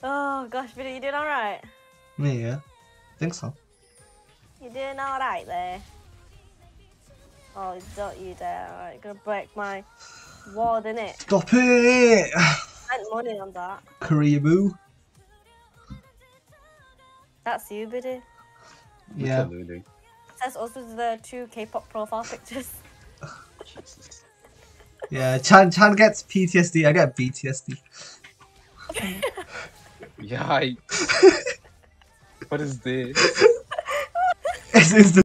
Oh gosh, but you doing alright? Yeah, think so. You doing alright there? Oh, don't you dare. Alright, gonna break my ward, innit? Stop it! Spent money on that. Karibu. That's you, Biddy. Yeah. Absolutely. Says us with the 2 K-pop profile pictures. Jesus. Yeah, Chan gets PTSD, I get BTSD. Yikes. What is this? It's the